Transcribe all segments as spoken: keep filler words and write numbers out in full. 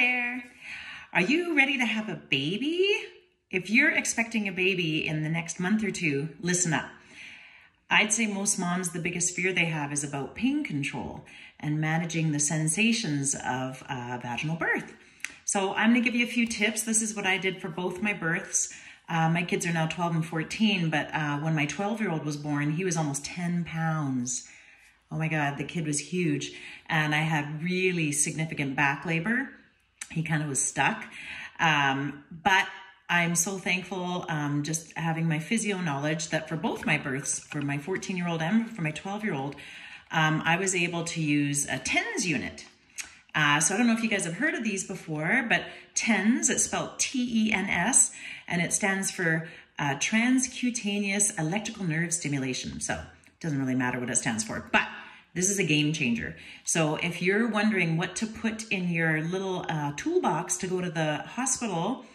there. Are you ready to have a baby? If you're expecting a baby in the next month or two, listen up. I'd say most moms, the biggest fear they have is about pain control and managing the sensations of uh, vaginal birth. So I'm gonna give you a few tips. This is what I did for both my births. Uh, my kids are now twelve and fourteen, but uh, when my twelve-year-old was born, he was almost ten pounds. Oh my God, the kid was huge. And I had really significant back labor. He kind of was stuck. Um, but I'm so thankful um, just having my physio knowledge that for both my births, for my fourteen-year-old and for my twelve-year-old, um, I was able to use a TENS unit. Uh, so I don't know if you guys have heard of these before, but TENS, it's spelled T E N S, and it stands for uh, transcutaneous electrical nerve stimulation. So it doesn't really matter what it stands for, but this is a game changer. So if you're wondering what to put in your little uh, toolbox to go to the hospital,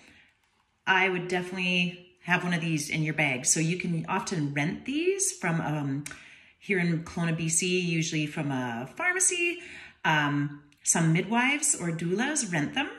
I would definitely have one of these in your bag. So you can often rent these from, um, here in Kelowna, B C, usually from a pharmacy. Um, some midwives or doulas rent them.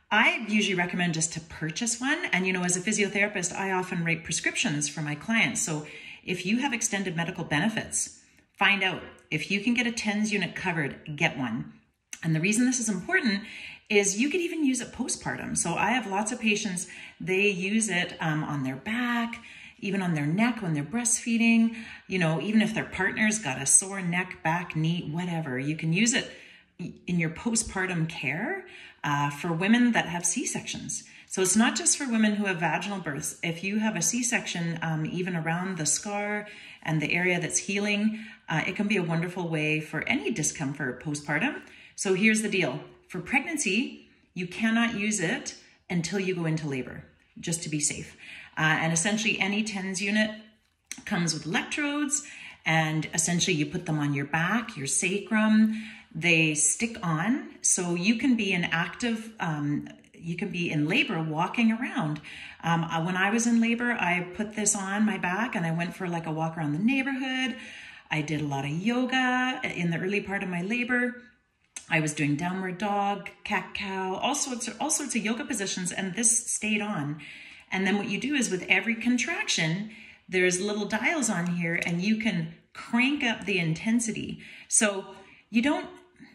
I usually recommend just to purchase one. And you know, as a physiotherapist, I often write prescriptions for my clients. So if you have extended medical benefits, find out if you can get a TENS unit covered, get one. And the reason this is important is you could even use it postpartum. So I have lots of patients, they use it um, on their back, even on their neck when they're breastfeeding, you know, even if their partner's got a sore neck, back, knee, whatever, you can use it in your postpartum care uh, for women that have C-sections. So it's not just for women who have vaginal births. If you have a C-section, um, even around the scar and the area that's healing, uh, it can be a wonderful way for any discomfort postpartum. So here's the deal. For pregnancy, you cannot use it until you go into labor, just to be safe. Uh, and essentially any TENS unit comes with electrodes, and essentially you put them on your back, your sacrum, they stick on, so you can be an active, um, you can be in labor walking around. Um, when I was in labor, I put this on my back and I went for like a walk around the neighborhood. I did a lot of yoga in the early part of my labor. I was doing downward dog, cat-cow, all sorts of, all sorts of yoga positions, and this stayed on. And then what you do is with every contraction, there's little dials on here and you can crank up the intensity. So you don't,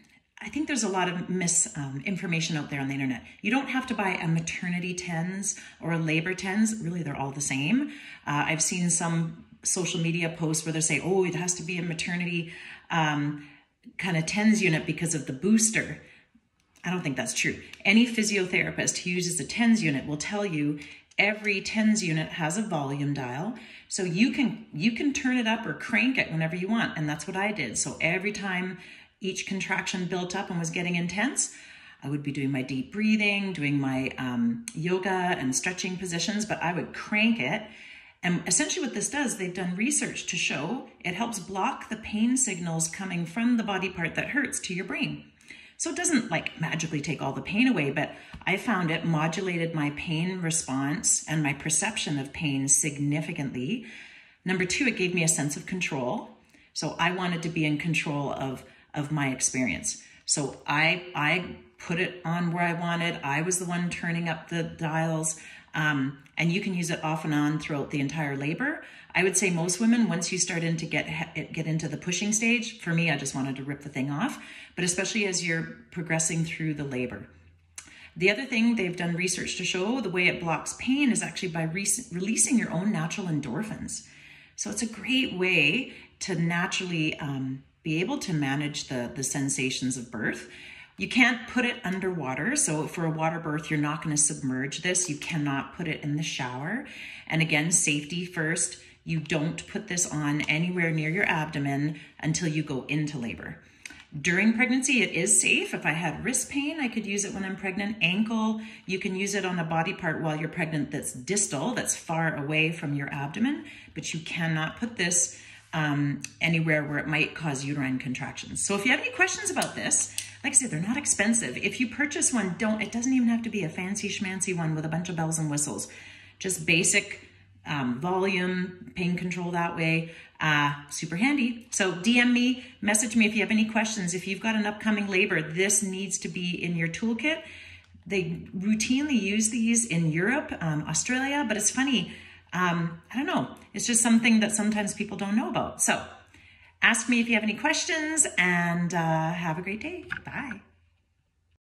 I think there's a lot of misinformation um, out there on the internet. You don't have to buy a maternity TENS or a labor TENS. Really, they're all the same. Uh, I've seen some social media posts where they say, oh, it has to be a maternity um, kind of TENS unit because of the booster. I don't think that's true. Any physiotherapist who uses a TENS unit will tell you every TENS unit has a volume dial. So you can, you can turn it up or crank it whenever you want. And that's what I did. So every time each contraction built up and was getting intense, I would be doing my deep breathing, doing my um, yoga and stretching positions, but I would crank it. And essentially what this does, they've done research to show it helps block the pain signals coming from the body part that hurts to your brain. So it doesn't like magically take all the pain away, but I found it modulated my pain response and my perception of pain significantly. Number two, it gave me a sense of control. So I wanted to be in control of of my experience. So I, I put it on where I wanted. I was the one turning up the dials, um, and you can use it off and on throughout the entire labor. I would say most women, once you start in to get, get into the pushing stage, for me, I just wanted to rip the thing off, but especially as you're progressing through the labor. The other thing they've done research to show, the way it blocks pain is actually by re releasing your own natural endorphins. So it's a great way to naturally um, be able to manage the, the sensations of birth. You can't put it underwater. So for a water birth, you're not going to submerge this. You cannot put it in the shower. And again, safety first. You don't put this on anywhere near your abdomen until you go into labor. During pregnancy, it is safe. If I had wrist pain, I could use it when I'm pregnant. Ankle, you can use it on a body part while you're pregnant that's distal, that's far away from your abdomen, but you cannot put this Um, anywhere where it might cause uterine contractions. So if you have any questions about this, like I said, they're not expensive. If you purchase one, don't, it doesn't even have to be a fancy schmancy one with a bunch of bells and whistles. Just basic um, volume, pain control that way, uh, super handy. So D M me, message me if you have any questions. If you've got an upcoming labor, this needs to be in your toolkit. they routinely use these in Europe, um, Australia, but it's funny. Um, I don't know. It's just something that sometimes people don't know about. So ask me if you have any questions, and uh, have a great day. Bye.